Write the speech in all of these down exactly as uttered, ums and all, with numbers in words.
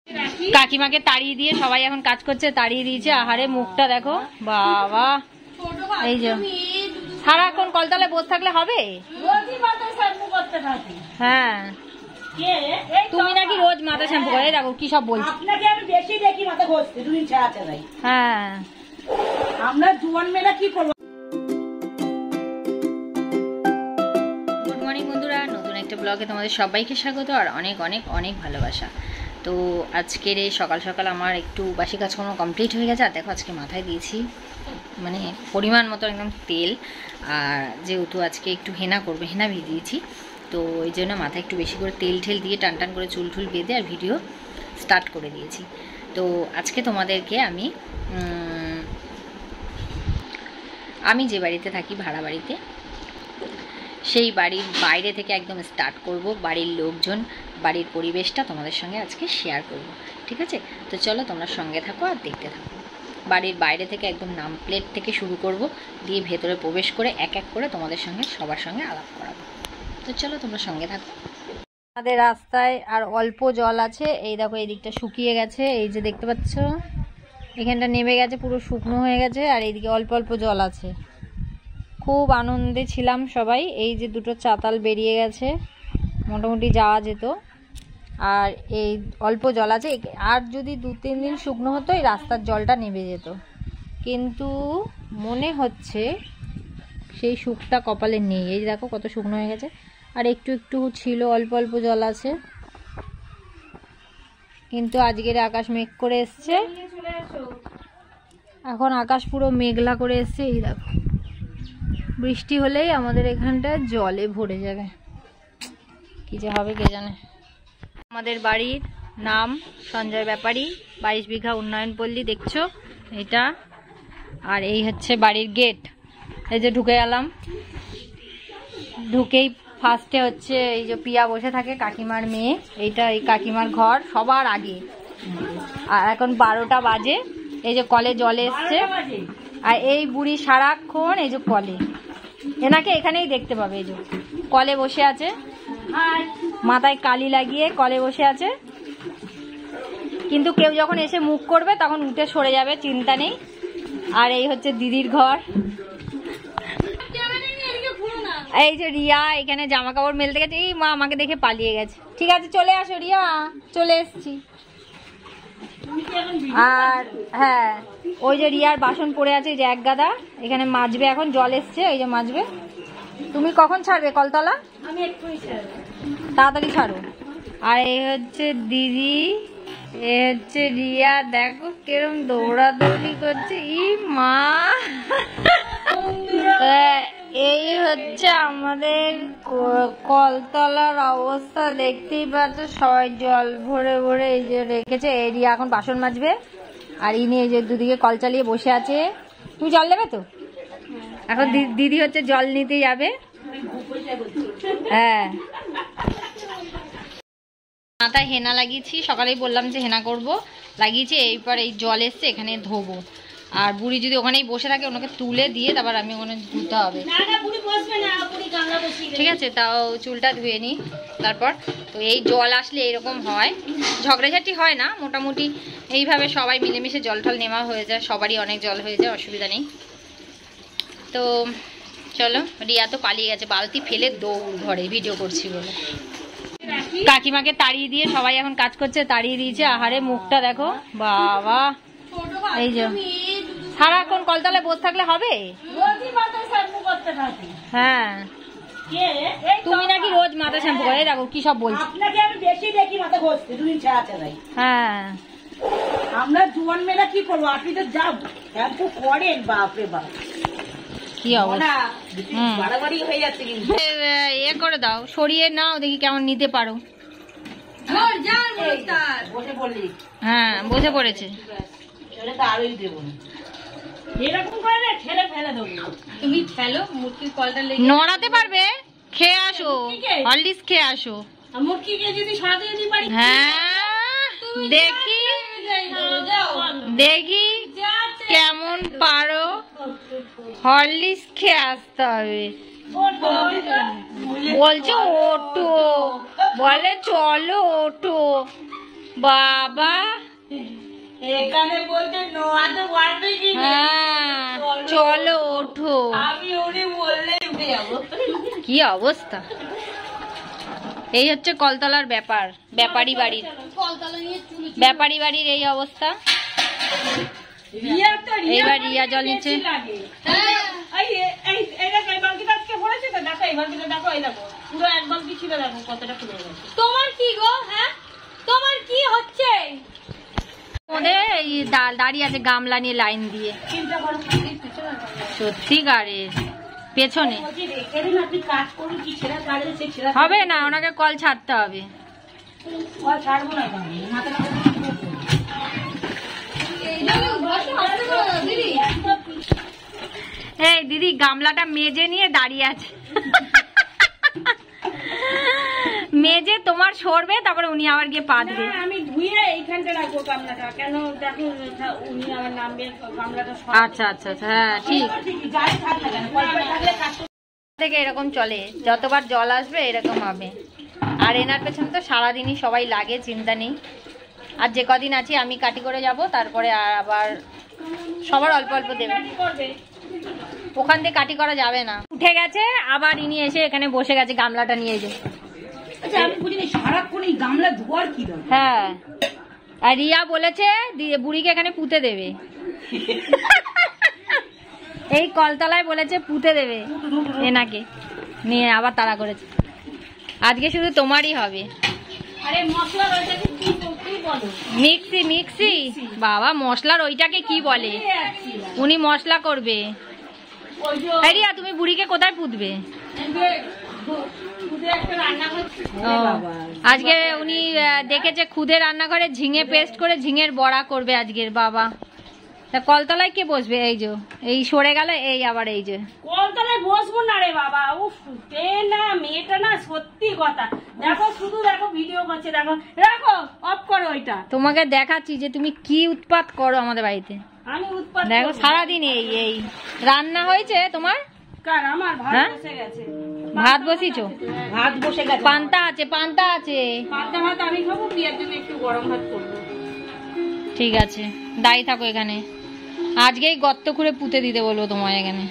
কাকিমাকে তাড়িয়ে দিয়ে সবাই এখন কাজ করছে, তাড়িয়ে দিয়েছে। আহারে মুখটা দেখো বাবা, এই যে সারাক্ষণ কলতলায় বসে থাকলে হবে? হ্যাঁ তুমি নাকি রোজ মাথা শ্যাম্পু করে, দেখো কি সব বলছি। আপনাকে আমি বেশি দেখি মাথা ঘষতে, দুদিন ছাড়া ছাড়াই। হ্যাঁ আমরা জোয়ান মেয়েরা কি করবো। গুড মর্নিং বন্ধুরা, নতুন একটা ব্লগে তোমাদের সবাইকে স্বাগত আর অনেক অনেক অনেক ভালোবাসা। তো আজকের এই সকাল সকাল আমার একটু বাসি কাজকর্ম কমপ্লিট হয়ে গেছে। আর দেখো আজকে মাথায় দিয়েছি মানে পরিমাণ মতো একদম তেল, আর যেহেতু আজকে একটু হেনা করবে, হেনা ভিজিয়েছি, তো এই জন্য মাথায় একটু বেশি করে তেল ঠেল দিয়ে টান টান করে চুল টুল বেঁধে আর ভিডিও স্টার্ট করে দিয়েছি। তো আজকে তোমাদেরকে আমি আমি যে বাড়িতে থাকি, ভাড়া বাড়িতে, সেই বাড়ির বাইরে থেকে একদম স্টার্ট করব। বাড়ির লোকজন, বাড়ির পরিবেশটা তোমাদের সঙ্গে আজকে শেয়ার করব, ঠিক আছে? তো চলো তোমরা সঙ্গে থাকো আর দেখতে থাকো। বাড়ির বাইরে থেকে একদম নাম প্লেট থেকে শুরু করব, দিয়ে ভেতরে প্রবেশ করে এক এক করে তোমাদের সঙ্গে সবার সঙ্গে আলাপ করাবো। তো চলো তোমরা সঙ্গে থাকো। আমাদের রাস্তায় আর অল্প জল আছে, এই দেখো এই দিকটা শুকিয়ে গেছে, এই যে দেখতে পাচ্ছ এখানটা নেমে গেছে, পুরো শুকনো হয়ে গেছে, আর এইদিকে অল্প অল্প জল আছে। খুব আনন্দে ছিলাম সবাই। এই যে দুটো চাতাল বেরিয়ে গেছে, মোটামুটি যাওয়া যেত। আর এই অল্প জল আছে, আর যদি দু তিন দিন শুকনো হতো এই রাস্তার জলটা নেমে যেত, কিন্তু মনে হচ্ছে সেই সুখটা কপালে নেই। এই দেখো কত শুকনো হয়ে গেছে, আর একটু একটু ছিল, অল্প অল্প জল আছে। কিন্তু আজকের আকাশ মেঘ করে এসছে, এখন আকাশ পুরো মেঘলা করে এসছে। এই দেখো বৃষ্টি হলেই আমাদের এখানটা জলে ভরে যাবে, কি যে হবে কে জানে। আমাদের বাড়ির নাম সঞ্জয় ব্যাপারী, বাইশ বিঘা উন্নয়ন পল্লী, দেখছো এটা। আর এই হচ্ছে বাড়ির গেট। এই যে ঢুকে গেলাম, ঢুকেই ফার্স্টে হচ্ছে এই যে পিয়া বসে থাকে, কাকিমার মেয়ে। এইটা এই কাকিমার ঘর সবার আগে। আর এখন বারোটা বাজে, এই যে কলে জলে এসছে, আর এই বুড়ি সারাক্ষণ এই যে কলে, এনাকে এখানেই দেখতে পাবে। এই যে কলে বসে আছে, মাথায় কালি লাগিয়ে কলে বসে আছে, কিন্তু কেউ যখন এসে মুখ করবে তখন উঠে সরে যাবে, চিন্তা নেই। আর এই হচ্ছে দিদির ঘর। এই যে রিয়া এখানে জামা কাপড় মেলতে গেছে, এই মা আমাকে দেখে পালিয়ে গেছে। ঠিক আছে চলে আসো রিয়া, চলে এসছি। আর হ্যাঁ, ওই যে রিয়ার বাসন পড়ে আছে, এই যে এক গাদা, এখানে মাজবে, এখন জল এসছে, এই যে মাজবে। তুমি কখন ছাড়বে কলতলা? আমি এক্ষুনি ছাড়বো, তাড়াতাড়ি ছাড়ো। আর এই হচ্ছে দিদি, এ হচ্ছে রিয়া, দেখো কিরম দৌড়াদৌড়ি করছে, ই মা। এই হচ্ছে আমাদের কলতলার অবস্থা, দেখতেই পাচ্ছ, সবাই জল ভরে ভরে এই যে রেখেছে। এই রিয়া এখন বাসন মাজবে, আর ইনি এই যে দুদিকে কল চালিয়ে বসে আছে। তুমি জল নেবে তো? এখন দিদি হচ্ছে জল নিতে যাবে। হ্যাঁ, মাথায় হেনা লাগিয়েছি, সকালেই বললাম যে হেনা করব, লাগিয়েছি। এইবার এই জল এসছে, এখানে ধোবো। আর বুড়ি যদি ওখানেই বসে থাকে, ওনাকে তুলে দিয়ে তারপর আমি ওখানে ধুতে হবে, ঠিক আছে? তাও চুলটা ধুয়ে নিই তারপর। তো এই জল আসলে এইরকম হয়, ঝগড়াঝাটি হয় না, মোটামুটি এইভাবে সবাই মিলেমিশে জল টল নেওয়া হয়ে যায়, সবারই অনেক জল হয়ে যায়, অসুবিধা নেই। তো চলো, রিয়া তো পালিয়ে গেছে, বালতি ফেলে দৌড় ঘরে, ভিডিও করছি বলে। কাকিমাকে তাড়িয়ে দিয়ে সবাই এখন কাজ করছে, তাড়িয়ে দিয়েছে। আহারে মুখটা দেখো বাবা, এই যে সারাক্ষণ কলতলায় বসে থাকলে হবে? হ্যাঁ তুমি নাকি রোজ মাথা শ্যাম্পু করে, দেখো কি সব বলছি। আপনাকে আমি বেশি দেখি মাথা ঘষতে, দুদিন ছাড়া ছাড়াই। হ্যাঁ আমরা জোয়ান মেয়েরা কি করবো, আপনি তো যা শ্যাম্পু করেন, বাপরে বাপ কি অবস্থা, বাড়াবাড়ি হয়ে যাচ্ছে। কিন্তু এ করে দাও, সরিয়ে নাও, দেখি কেমন নিতে পারো। বসে পড়লি? হ্যাঁ বসে পড়েছে। আরোই দেবো না, এরকম করে ঠেলে ফেলে দেবো। তুমি ঠেলো, মুরগির কলটা লেগে নড়াতে পারবে, খেয়ে আসো, হরলিক্স খেয়ে আসো। মুরগিকে যদি সরাতে যদি পারি। হ্যাঁ দেখি দেখি কেমন পারো, হরলিক্স খেয়ে আসতে হবে। বলছে ওঠো, বলে চলো ওঠো, বাবা এখানে বলতে নোয়াতে পারবে কি হ্যাঁ চলো ওঠো। আমি উনি বললেই উঠে যাবো। কি অবস্থা, এই হচ্ছে কলতলার ব্যাপার, ব্যাপারী বাড়ির ব্যাপারী বাড়ির এই অবস্থা। এইবার রিয়া জল নিচ্ছে। তোমার কি গো? হ্যাঁ তোমার কি হচ্ছে? ওদের এই দাঁড়িয়ে আছে গামলা নিয়ে লাইন দিয়ে, সত্যিকারের পেছনে হবে না, ওনাকে কল ছাড়তে হবে। এই দিদি গামলাটা মেজে নিয়ে দাঁড়িয়ে আছে, মেজে তোমার সরবে, তারপরে উনি আবার গিয়ে পাতবে। আমি ধুয়ে এইখানটা রাখবো গামলাটা, কেন দেখো উনি আমার নামবে গামলাটা। আচ্ছা আচ্ছা আচ্ছা হ্যাঁ ঠিক থেকে এরকম চলে, যতবার জল আসবে এরকম হবে। আর এনার পেছনে তো সারাদিনই সবাই লাগে, চিন্তা নেই। আর যে কদিন আছি আমি কাটি করে যাব, তারপরে আর আবার সবার অল্প অল্প দেবে, ওখান থেকে কাটি করা যাবে না। উঠে গেছে আবার ইনি এসে এখানে বসে গেছে গামলাটা নিয়ে যে। সারাক্ষণ এই গামলা ধোয়ার কি দরকার? হ্যাঁ আর রিয়া বলেছে বুড়িকে এখানে পুঁতে দেবে, এই কলতলায় বলেছে পুঁতে দেবে এনাকে নিয়ে, আবার তাড়া করেছে। আজকে শুধু তোমারই হবে। আরে মশলার ওইটাকে কি কি বলো? মিক্সি মিক্সি বাবা, মশলার ওইটাকে কি বলে? উনি মশলা করবে। রিয়া তুমি বুড়িকে কোথায় পুঁতবে? আজকে উনি দেখেছে খুদে রান্নাঘরে ঝিঙে পেস্ট করে ঝিঙের বড়া করবে আজকের। বাবা তা কলতলায় কে বসবে? এই যে এই সরে গেল, এই আবার এই যে কলতলায় বসবো না রে বাবা। উফ না মেয়েটা না সত্যি কথা, দেখো শুধু দেখো ভিডিও করছে, দেখো রাখো অফ করো ওইটা। তোমাকে দেখাচ্ছি যে তুমি কি উৎপাত করো আমাদের বাড়িতে। আমি উৎপাত দেখো সারাদিন এই এই রান্না হয়েছে তোমার। কার? আমার ভাত বসে গেছে। ভাত বসিয়েছো? ভাত বসে গেছে, পান্তা আছে, পান্তা আছে। পান্তা ভাত আমি খাবো, বিয়ের জন্য একটু গরম ভাত করবো। ঠিক আছে দাঁড়িয়ে থাকো এখানে, আজকেই গর্ত খুঁড়ে পুঁতে দিতে বলবো তোমায় এখানে।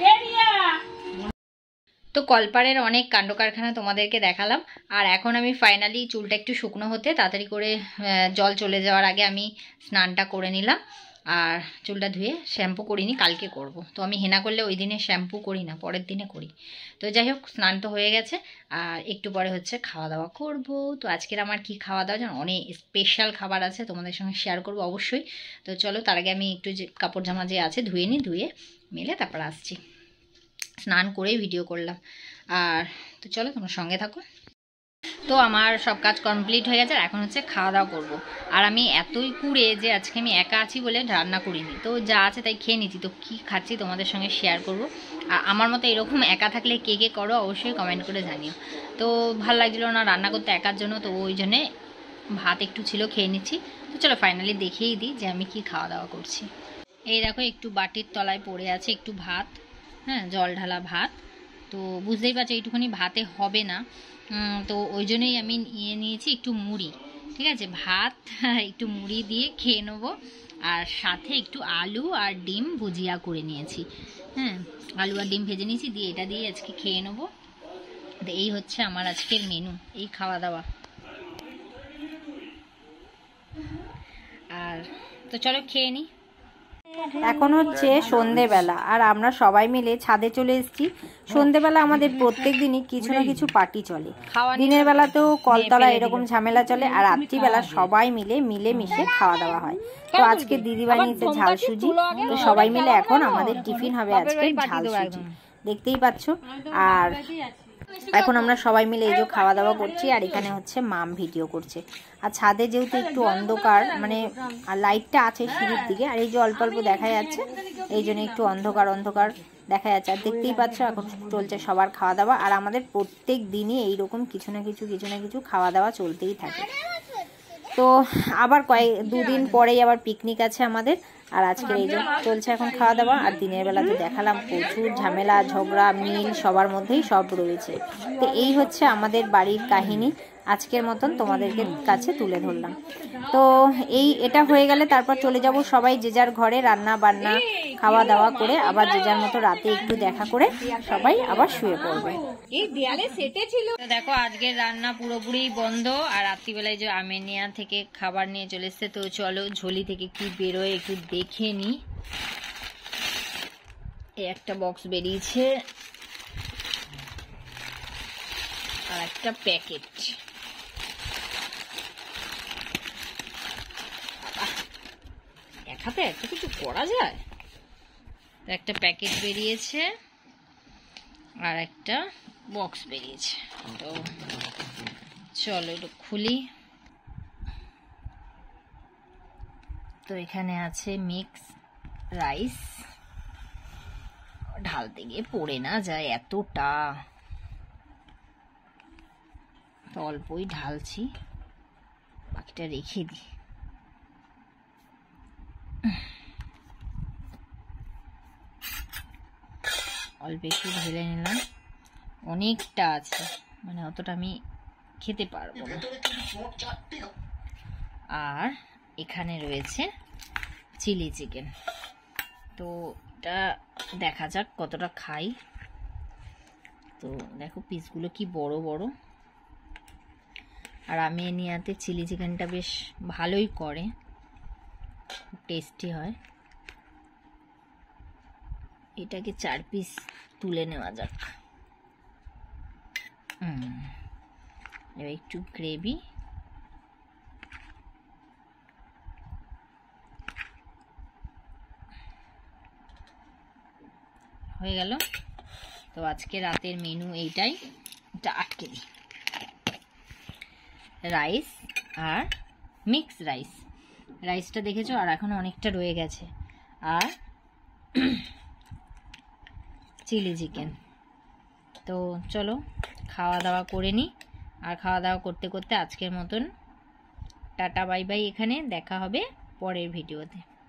তো কলপাড়ের অনেক কাণ্ড কারখানা তোমাদেরকে দেখালাম। আর এখন আমি ফাইনালি চুলটা একটু শুকনো হতে তাড়াতাড়ি করে জল চলে যাওয়ার আগে আমি স্নানটা করে নিলাম। আর চুলটা ধুয়ে শ্যাম্পু করিনি, কালকে করব। তো আমি হেনা করলে ওই দিনে শ্যাম্পু করি না, পরের দিনে করি। তো যাই হোক স্নান তো হয়ে গেছে, আর একটু পরে হচ্ছে খাওয়া দাওয়া করব। তো আজকের আমার কি খাওয়া দাওয়া জানো, অনেক স্পেশাল খাবার আছে, তোমাদের সঙ্গে শেয়ার করব অবশ্যই। তো চলো তার আগে আমি একটু যে কাপড় জামা যে আছে ধুয়ে নিই, ধুয়ে মেলে তারপর আসছি। স্নান করেই ভিডিও করলাম। আর তো চলো তোমার সঙ্গে থাকো। তো আমার সব কাজ কমপ্লিট হয়ে গেছে, আর এখন হচ্ছে খাওয়া দাওয়া করবো। আর আমি এতই কুড়ে যে আজকে আমি একা আছি বলে রান্না করিনি, তো যা আছে তাই খেয়ে নিচ্ছি। তো কী খাচ্ছি তোমাদের সঙ্গে শেয়ার করব। আর আমার মতো এরকম একা থাকলে কে কে করো অবশ্যই কমেন্ট করে জানিও। তো ভাল লাগছিলো না রান্না করতে একার জন্য, তো ওই জন্যে ভাত একটু ছিল খেয়ে নিচ্ছি। তো চলো ফাইনালি দেখিয়েই দিই যে আমি কি খাওয়া দাওয়া করছি। এই দেখো একটু বাটির তলায় পড়ে আছে একটু ভাত, হ্যাঁ জল ঢালা ভাত। তো বুঝতেই পারছো এইটুখানি ভাতে হবে না, তো ওই জন্যই আমি নিয়ে নিয়েছি একটু মুড়ি। ঠিক আছে, ভাত একটু মুড়ি দিয়ে খেয়ে নেবো। আর সাথে একটু আলু আর ডিম ভুজিয়া করে নিয়েছি। হ্যাঁ আলু আর ডিম ভেজে নিয়েছি, দিয়ে এটা দিয়ে আজকে খেয়ে নেবো। তো এই হচ্ছে আমার আজকের মেনু, এই খাওয়া দাওয়া। আর তো চলো খেয়ে নিই। এখন হচ্ছে সন্ধেবেলা, আর আমরা সবাই মিলে ছাদে চলে এসেছি। সন্ধেবেলা আমাদের প্রত্যেক দিনই কিছু না কিছু পার্টি চলে। দিনের বেলাতেও কলতলা এরকম ঝামেলা চলে, আর রাত্রিবেলা সবাই মিলে মিলে মিশে খাওয়া দাওয়া হয়। তো আজকে দিদি বানিয়েছে ঝাল সুজি, তো সবাই মিলে এখন আমাদের টিফিন হবে আজকে ঝাল সুজি, দেখতেই পাচ্ছ। আর এখন আমরা সবাই মিলে এই যে খাওয়া দাওয়া করছি, আর এখানে হচ্ছে মাম ভিডিও করছে। আর ছাদে যেহেতু একটু অন্ধকার, মানে আর লাইটটা আছে সিঁড়ির দিকে, আর এই যে অল্প অল্প দেখা যাচ্ছে, এই জন্য একটু অন্ধকার অন্ধকার দেখা যাচ্ছে। আর দেখতেই পাচ্ছ এখন চলছে সবার খাওয়া দাওয়া। আর আমাদের প্রত্যেক দিনই এইরকম কিছু না কিছু কিছু না কিছু খাওয়া দাওয়া চলতেই থাকে। তো আবার কয়েক দুদিন পরেই আবার পিকনিক আছে আমাদের। আর আজকে এই যে চলছে এখন খাওয়া দাওয়া। আর দিনের বেলা তো দেখালাম প্রচুর ঝামেলা ঝগড়া মিল সবার মধ্যেই সব রয়েছে। তো এই হচ্ছে আমাদের বাড়ির কাহিনী। আজকের মতন তোমাদেরকে কাছে তুলে ধরলাম। তো এই এটা হয়ে গেলে তারপর চলে যাব সবাই যে যার ঘরে, রান্না বান্না খাওয়া দাওয়া করে আবার যে যার মতো রাতে একটু দেখা করে সবাই আবার শুয়ে পড়বে। এই দেয়ালে সেটে ছিল। দেখো আজকের রান্না পুরোপুরি বন্ধ, আর রাত্রিবেলায় যে আমেনিয়া থেকে খাবার নিয়ে চলে এসছে। তো চলো ঝোলি থেকে কি বেরোয় একটু দেখে নি। এই একটা বক্স বেরিয়েছে আর একটা প্যাকেট। এক হাতে একটা কিছু করা যায়। তো একটা প্যাকেট বেরিয়েছে আর একটা বক্স বেরিয়েছে। তো চলো একটু খুলি। তো এখানে আছে মিক্স রাইস, ঢালতে গিয়ে পড়ে না যায় এতটা, তো অল্পই ঢালছি, বাকিটা রেখে দিই। অল্প একটু ঢেলে নিলাম, অনেকটা আছে, মানে অতটা আমি খেতে পারবো না। আর এখানে রয়েছে চিলি চিকেন। তো এটা দেখা যাক কতটা খাই। তো দেখো পিসগুলো কি বড় বড়, আর আমি নিয়াতে চিলি চিকেনটা বেশ ভালোই করে, টেস্টি হয়। এটাকে চার পিস তুলে নেওয়া যাক। হুম, এবার একটু গ্রেভি, হয়ে গেল। তো আজকে রাতের মেনু এইটাই। এটা আটকে দিই, রাইস আর মিক্স রাইস। রাইসটা দেখেছো, আর এখন অনেকটা রয়ে গেছে। আর চিলি চিকেন। তো চলো খাওয়া দাওয়া করে নিই। আর খাওয়া দাওয়া করতে করতে আজকের মতন টাটা বাই বাই। এখানে দেখা হবে পরের ভিডিওতে।